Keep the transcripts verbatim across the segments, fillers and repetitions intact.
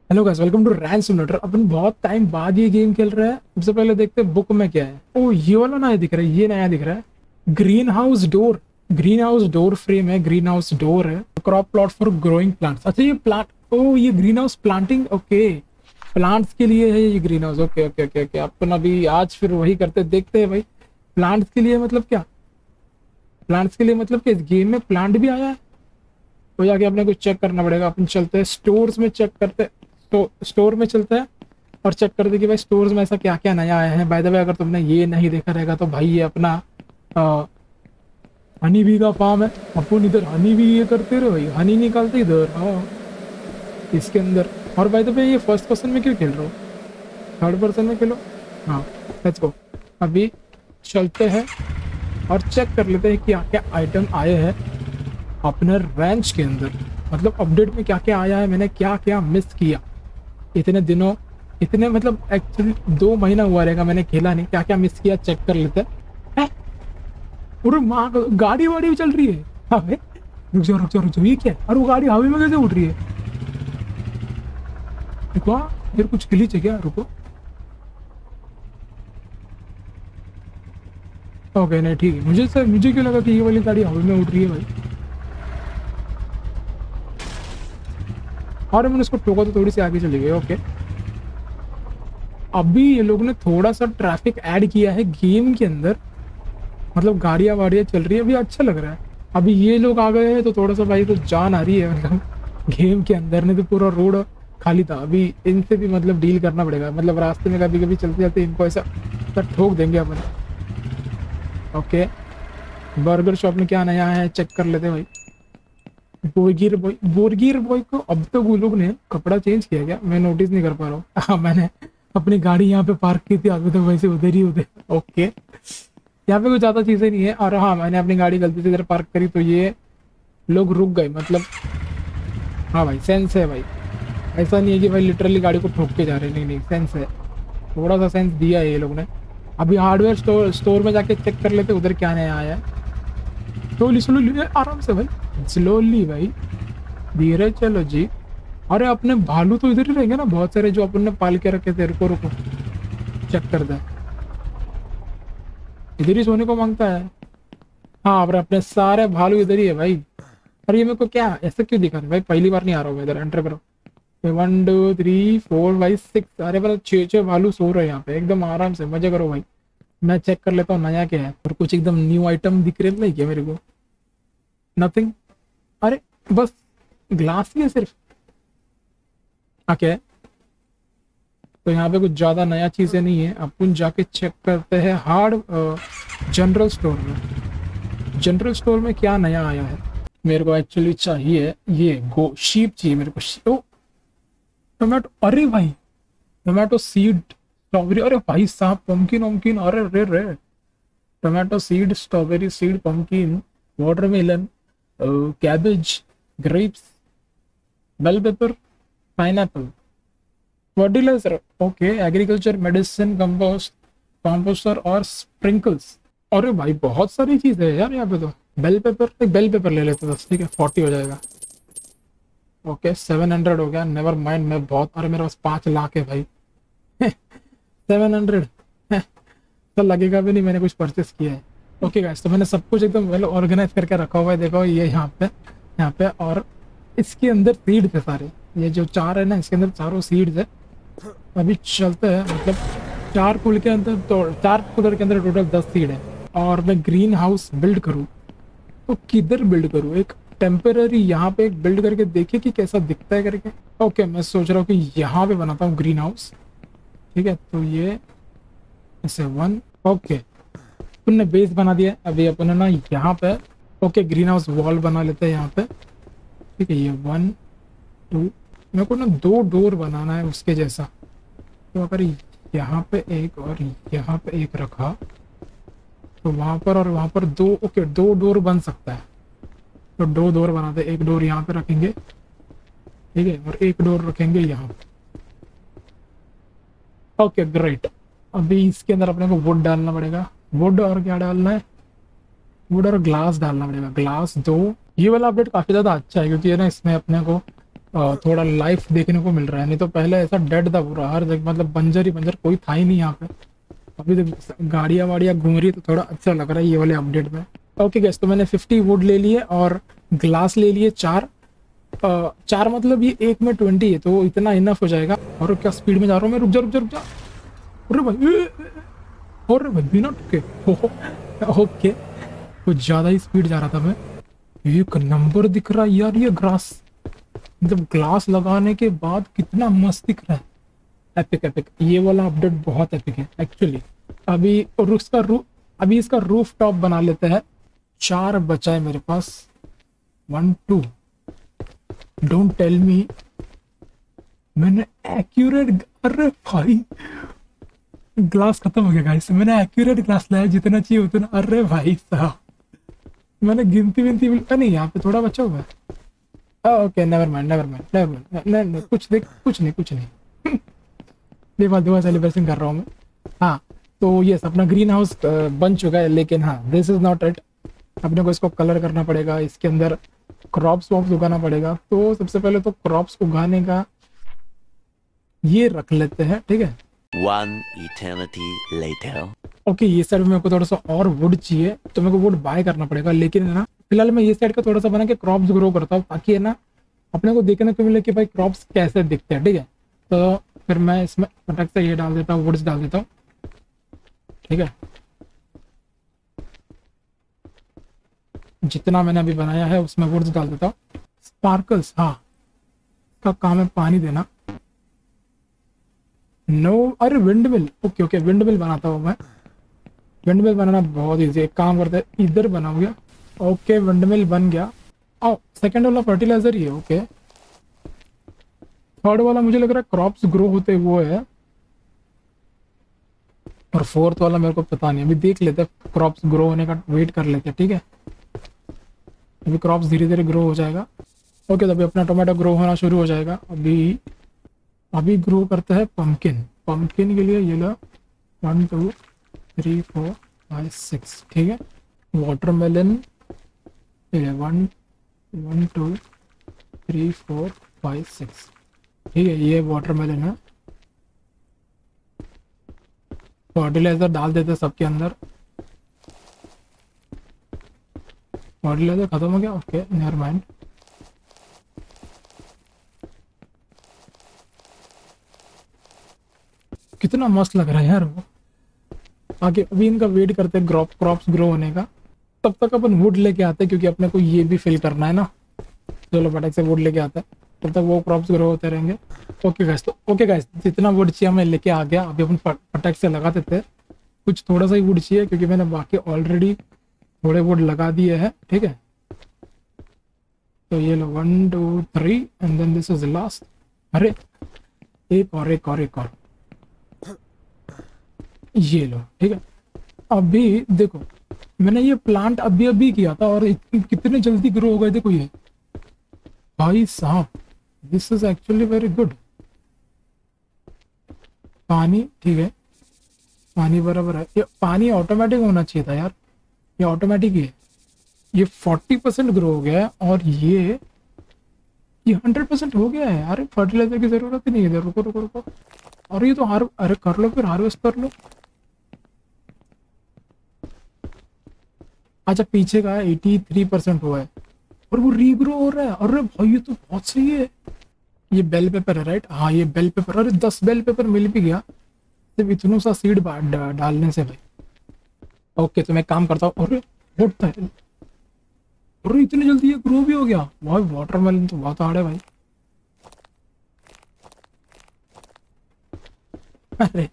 Hello guys, welcome to ranch simulator. अपन बहुत time बाद ये गेम खेल रहे हैं। सबसे पहले देखते हैं बुक में क्या है। ओ, ये वाला नया दिख रहा है, ये नया दिख रहा है। Green house door. Green house door frame है, ग्रीन हाउस डोर है। Crop plot for growing plants. अच्छा, ये प्लांट, ओ ये green house planting, okay. Plants के लिए है ये green house. Okay okay okay okay अपन अभी आज फिर वही करते हैं, देखते हैं भाई। प्लांट्स के लिए मतलब क्या? प्लांट्स के लिए मतलब क्या? इस गेम में प्लांट भी आया है? तो जाके अपने को चेक करना पड़ेगा। अपन चलते हैं स्टोर्स में, चेक करते हैं। तो स्टोर में चलते हैं और चेक करते हैं कि भाई स्टोर्स में ऐसा क्या क्या नया आया है। बाय द वे, अगर तुमने ये नहीं देखा रहेगा तो भाई ये अपना हनी बी का फार्म है। अपन इधर हनी बी ये करते रहे भाई, हनी निकालते इधर, हाँ, इसके अंदर। और बाय द वे, ये फर्स्ट पर्सन में क्यों खेल रहा हो? थर्ड पर्सन में खेलो। हाँ, लेट्स गो। अभी चलते हैं और चेक कर लेते हैं कि क्या क्या आइटम आए हैं अपने रैंच के अंदर। मतलब अपडेट में क्या क्या आया है, मैंने क्या क्या मिस किया इतने दिनों, इतने मतलब एक्चुअली दो महीना हुआ रहेगा मैंने खेला नहीं। क्या क्या मिस किया चेक कर लेते हैं। अरे माँ, गाड़ी वाड़ी भी चल रही है। अबे रुक जाओ रुक जाओ रुक जाओ, ये क्या है? और वो गाड़ी हवा में कैसे उड़ रही है? रुको, फिर कुछ ग्लिच है क्या? रुको। ओके, नहीं ठीक है। मुझे सर मुझे क्यों लगा कि ये वाली गाड़ी हवा में उड़ रही है भाई। और मैंने उसको टोका तो थोड़ी सी आगे चली गई। ओके, अभी ये लोग ने थोड़ा सा ट्रैफिक ऐड किया है गेम के अंदर। मतलब गाड़ियां वाड़ियां चल रही है, अभी अच्छा लग रहा है। अभी ये लोग आ गए हैं तो थोड़ा सा भाई तो जान आ रही है मतलब गेम के अंदर। नहीं तो पूरा रोड खाली था। अभी इनसे भी मतलब डील करना पड़ेगा। मतलब रास्ते में कभी कभी चलते चलते इनको ऐसा ऐसा ठोक देंगे अपन। ओके, बर्गर शॉप में क्या नया है चेक कर लेते हैं भाई। बोरगिर बॉय, बोरगिर बॉय को अब तक वो लोग ने कपड़ा चेंज किया क्या? मैं नोटिस नहीं कर पा रहा हूँ। हाँ, मैंने अपनी गाड़ी यहाँ पे पार्क की थी, अभी तक वैसे उधर ही उधर। ओके, यहाँ पे कुछ ज्यादा चीजें नहीं है। और हाँ, मैंने अपनी गाड़ी गलती से इधर पार्क करी तो ये लोग रुक गए मतलब। हाँ भाई, सेंस है भाई। ऐसा नहीं है कि भाई लिटरली गाड़ी को ठोक के जा रहे हैं, नहीं नहीं, सेंस है। थोड़ा सा सेंस दिया है ये लोग ने। अभी हार्डवेयर स्टोर स्टोर में जाके चेक कर लेते उधर क्या नया आया है। स्लोली स्लोली, आराम से भाई, स्लोली भाई, धीरे चलो जी। अरे अपने भालू तो इधर ही रहेंगे ना, बहुत सारे जो अपन ने पाल के रखे थे। रुको रुको, चेक कर दे। इधर ही सोने को मांगता है। हाँ, और अपने सारे भालू इधर ही है भाई। अरे ये मेरे को क्या ऐसा क्यों दिखा रहा है भाई? पहली बार नहीं आ रहा हूँ मैं इधर। एंटर करो। One two three four five six, अरे मतलब छः छः भालू सो रहे हैं यहाँ पे एकदम आराम से। मजे करो भाई। मैं चेक कर लेता हूँ नया क्या है। और कुछ एकदम न्यू आइटम दिख रहे नहीं क्या मेरे को? नथिंग। अरे बस ग्लास ही है सिर्फ। ओके, तो यहाँ पे कुछ ज्यादा नया चीजें नहीं है। अपन जाके चेक करते हैं हार्ड जनरल स्टोर में। जनरल स्टोर में क्या नया आया है? मेरे को एक्चुअली चाहिए ये गो शीप चाहिए मेरे को। ओ, टोमेटो, अरे भाई टोमेटो सीड, स्ट्रॉबेरी, अरे भाई साहब पम्पकिन वम्पकिन, अरे रे रे। Tomato seed, strawberry seed, pumpkin, watermelon, cabbage, grapes, bell pepper, pineapple, fertiliser, okay, agriculture, medicine, compost, composter और स्प्रिंकल्स। अरे भाई बहुत सारी चीज है यार यहाँ पे तो। बेल पेपर, एक बेल पेपर ले लेते बस, ठीक है, फोर्टी हो जाएगा। ओके, सेवन हंड्रेड हो गया, नेवर माइंड। मैं बहुत, अरे मेरे पास पाँच लाख है भाई। सेवन हंड्रेड, तो लगेगा भी नहीं मैंने कुछ परचेस किया है। ओके गाइस, तो मैंने सब कुछ एकदम वेल ऑर्गेनाइज करके रखा हुआ है। देखो ये यहाँ पे, यहाँ पे, और इसके अंदर सीड्स है सारे। ये जो चार है ना, इसके अंदर चारों सीड्स है। अभी चलते हैं, मतलब चार पुल के अंदर तो चार पुलर के अंदर टोटल दस सीड है। और मैं ग्रीन हाउस बिल्ड करूँ तो किधर बिल्ड करूँ? एक टेम्पररी यहाँ पे एक बिल्ड करके देखे कि कैसा दिखता है करके। ओके, मैं सोच रहा हूँ कि यहाँ पे बनाता हूँ ग्रीन हाउस। ठीक है, तो ये ऐसे वन, ओके, अपन ने बेस बना दिया। अभी अपन ना यहाँ पे, ओके, ग्रीन हाउस वॉल बना लेते हैं यहाँ पे। ठीक है, ये वन टू, मेरे को ना दो डोर बनाना है उसके जैसा। तो अगर यहाँ पे एक और यहाँ पे एक रखा तो वहां पर और वहां पर दो, ओके, दो डोर बन सकता है। तो दो डोर बनाते, एक डोर यहाँ पे रखेंगे, ठीक है, और एक डोर रखेंगे यहाँ पे। Okay great. अभी इसके अंदर अपने को वुड डालना पड़ेगा। वुड और क्या डालना है? वुड और ग्लास डालना पड़ेगा। ग्लास दो। ये वाला अपडेट काफी ज्यादा अच्छा है क्योंकि है ना, इसमें अपने को अ, थोड़ा लाइफ देखने को मिल रहा है, नहीं तो पहले ऐसा डेड था पूरा हर जगह, मतलब बंजर ही बंजर, कोई था ही नहीं यहाँ पे। अभी तो गाड़ियाँ वाड़ियाँ घूम रही है तो थोड़ा अच्छा लग रहा है ये वाले अपडेट में। ओके गैस, तो मैंने फिफ्टी वुड ले लिए और ग्लास ले लिए चार। अ, चार मतलब ये एक में ट्वेंटी है तो इतना इनफ हो जाएगा। और क्या स्पीड में जा रहा हूँ मैं, रुक जा रुक जा रुक जा। अरे भाई ए, ए, ए, अरे भाई बिना टुके। ओके, कुछ ज़्यादा ही स्पीड जा रहा था मैं। एक नंबर दिख रहा है यार ये ग्रास, जब ग्लास लगाने के बाद कितना मस्त दिख रहा है। एपिक एपिक, ये वाला अपडेट बहुत एपिक है एक्चुअली। अभी और उसका रू अभी इसका रूफ टॉप बना लेते हैं। चार बचा है मेरे पास, one two. Don't tell me मैंने एक्यूरेट, अरे भाई ग्लास खत्म हो गया गाइस, मैंने एक्यूरेट ग्लास लाया जितना चाहिए उतना। अरे भाई साहब मैंने गिनती विनती मिल नहीं, यहाँ पे थोड़ा बचा हुआ है। Okay never mind never mind never mind, नहीं नहीं कुछ देख, कुछ नहीं कुछ नहीं। दिवाली दिवाली सेलिब्रेशन कर रहा हूँ मैं। हाँ तो ये अपना ग्रीन हाउस बन चुका है, लेकिन हाँ दिस इज नॉट इट। अपने को इसको कलर करना पड़ेगा, इसके अंदर क्रॉप्स वॉप्स उगाना पड़ेगा। तो सबसे पहले तो क्रॉप्स उगाने का ये रख लेते हैं, ठीक है। One eternity later. ओके ये साइड में मेरे को थोड़ा सा और वुड चाहिए, तो मेरे को वुड बाय करना पड़ेगा। लेकिन है ना फिलहाल मैं ये साइड का थोड़ा सा बना के क्रॉप्स ग्रो करता हूँ, ताकि है ना अपने को देखने को मिले कि भाई क्रॉप्स कैसे दिखते हैं, ठीक है। तो फिर मैं इसमें फटक से ये डाल देता हूँ, वुड्स डाल देता हूँ, ठीक है। जितना मैंने अभी बनाया है उसमें वुड्स डाल देता हूँ। स्पार्कल्स, हाँ का काम है पानी देना। नो no, अरे windmill, okay okay windmill बनाता हूँ मैं। विंड मिल बनाना बहुत ईजी है, एक काम करते हैं इधर बनाऊंगा। ओके विंड मिल बन गया। ओ सेकंड वाला फर्टिलाइजर ही है, ओके। थर्ड वाला मुझे लग रहा है क्रॉप्स ग्रो होते वो है, और फोर्थ वाला मेरे को पता नहीं, अभी देख लेते हैं। क्रॉप्स ग्रो होने का वेट कर लेते हैं, ठीक है। अभी क्रॉप्स धीरे धीरे ग्रो हो जाएगा। ओके तो अभी अपना टोमेटो ग्रो होना शुरू हो जाएगा। अभी अभी ग्रो करते हैं पम्पकिन। पम्पकिन के लिए ये लो one two three four five six, ठीक है। वाटरमेलन ठीक है, one one two three four five six, ठीक है। ये वाटरमेलन है। फर्टिलाइजर डाल देते सबके अंदर। फर्टिलाइजर खत्म हो गया, ओके नेवर माइंड। कितना मस्त लग रहा है यार वो। आगे अभी इनका वेट करते हैं क्रॉप क्रॉप्स ग्रो होने का। तब तक अपन वुड लेके आते हैं, क्योंकि अपने को ये भी फिल करना है ना। चलो फटाक से वुड लेके आता है, तब तक वो क्रॉप्स ग्रो होते रहेंगे। ओके गाइस, तो ओके गाइस जितना वुड चाहिए मैं लेके आ गया। अभी अपन फटाक से लगा देते हैं। कुछ थोड़ा सा ही वुड चाहिए, क्योंकि मैंने बाकी ऑलरेडी थोड़े वुड लगा दिए हैं, ठीक है। तो ये लो one two three and then this is last. अरे एक और एक और एक और ये लो, ठीक है। अभी देखो मैंने ये प्लांट अभी अभी किया था और कितने जल्दी ग्रो हो गए, देखो ये भाई साहब। This is actually very good. पानी ठीक है, पानी बराबर है। ये पानी ऑटोमेटिक होना चाहिए था यार, ये ऑटोमेटिक ही है। ये फोर्टी परसेंट ग्रो हो गया है और ये ये हंड्रेड परसेंट हो गया है। अरे फर्टिलाइजर की जरूरत ही नहीं है। रुको रुको रुको, और ये तो हार अरे कर लो, फिर हार्वेस्ट कर लो। अच्छा पीछे का एटी थ्री परसेंट हुआ है और वो रीग्रो हो रहा है। अरे भाई ये तो बहुत सही है। ये बेल पेपर है राइट, हाँ ये बेल पेपर। अरे दस बेल पेपर मिल भी गया सिर्फ इतनों सा सीड डा, डालने से भाई। ओके तो मैं काम करता हूँ। अरे उठता है, अरे इतनी जल्दी ये ग्रो भी हो गया भाई। वाटरमेलन तो बहुत हार्ड है भाई। अरे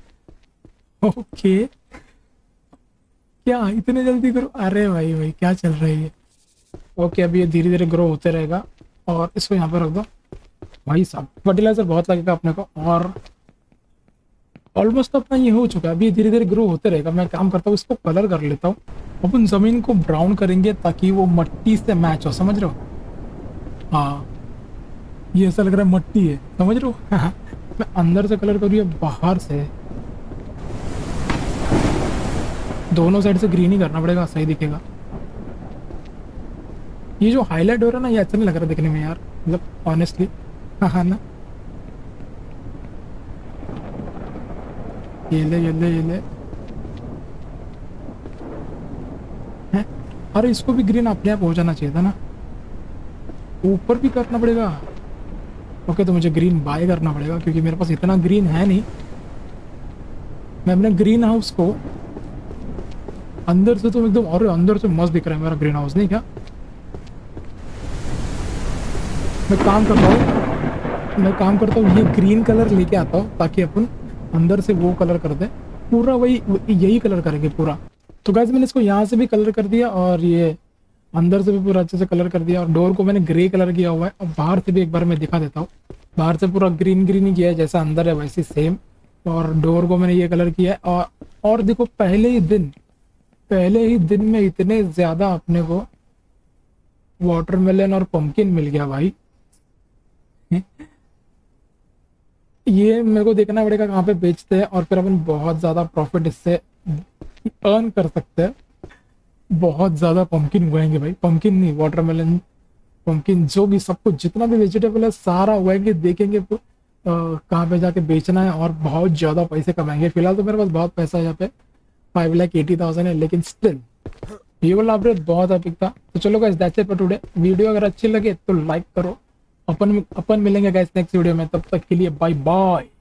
ओके क्या इतने जल्दी ग्रो, अरे भाई भाई क्या चल रहा है ये। ओके अभी ये धीरे धीरे ग्रो होते रहेगा और इसको यहाँ पर रख दो भाई साहब। फर्टिलाइजर बहुत लगेगा अपने को और ऑलमोस्ट अपना ये हो चुका है। अभी धीरे धीरे ग्रो होते रहेगा। मैं काम करता हूँ इसको कलर कर लेता हूँ। अपन जमीन को ब्राउन करेंगे ताकि वो मट्टी से मैच हो, समझ रहे हो। हाँ ये ऐसा लग रहा है मट्टी है, समझ रहे हो। मैं अंदर से कलर करूँ या बाहर से, दोनों साइड से ग्रीन ही करना पड़ेगा, सही दिखेगा। ये जो हाईलाइट हो रहा है ना ये अच्छा नहीं लग रहा दिखने में यार, मतलब ऑनेस्टली। हाँ हाँ ना, ये ले ये ले ये ले। हैं? अरे इसको भी ग्रीन अपने आप हो जाना चाहिए था ना, ऊपर भी करना पड़ेगा। ओके तो मुझे ग्रीन बाय करना पड़ेगा क्योंकि मेरे पास इतना ग्रीन है नहीं। मैं अपने ग्रीन हाउस को अंदर से तो एकदम, और अंदर से मस्त दिख रहा है मेरा ग्रीन हाउस, नहीं क्या? मैं काम करता हूँ मैं काम करता हूँ ये ग्रीन कलर लेके आता हूँ ताकि अपन अंदर से वो कलर कर दे, पूरा वही यही कलर करेंगे पूरा। तो गाइस मैंने इसको यहाँ से भी कलर कर दिया और ये अंदर से भी पूरा अच्छे से कलर कर दिया, और डोर को मैंने ग्रे कलर किया हुआ है। और बाहर से भी एक बार मैं दिखा देता हूँ, बाहर से पूरा ग्रीन ग्रीन ही किया है, जैसा अंदर है वैसे सेम। और डोर को मैंने ये कलर किया है। और और देखो पहले ही दिन पहले ही दिन में इतने ज्यादा अपने को वाटरमेलन और पंपकिन मिल गया भाई। ये मेरे को देखना पड़ेगा कहाँ पे बेचते हैं, और फिर अपन बहुत ज्यादा प्रॉफिट इससे अर्न कर सकते हैं। बहुत ज्यादा पंपकिन उगाएंगे भाई, पंपकिन नहीं वाटरमेलन, पंपकिन जो भी सब कुछ जितना भी वेजिटेबल है सारा उगाएंगे, देखेंगे तो, अ, कहाँ पे जाके बेचना है और बहुत ज्यादा पैसे कमाएंगे। फिलहाल तो मेरे पास बहुत पैसा है यहाँ पे, फाइव लाख एटी थाउजेंड है, लेकिन स्टिल ये वाला अपडेट बहुत एपिक था। तो चलो guys that's it for today. Video अगर अच्छी लगे तो लाइक करो। अपन अपन मिलेंगे गाइस नेक्स्ट वीडियो में, तब तक के लिए बाय बाय।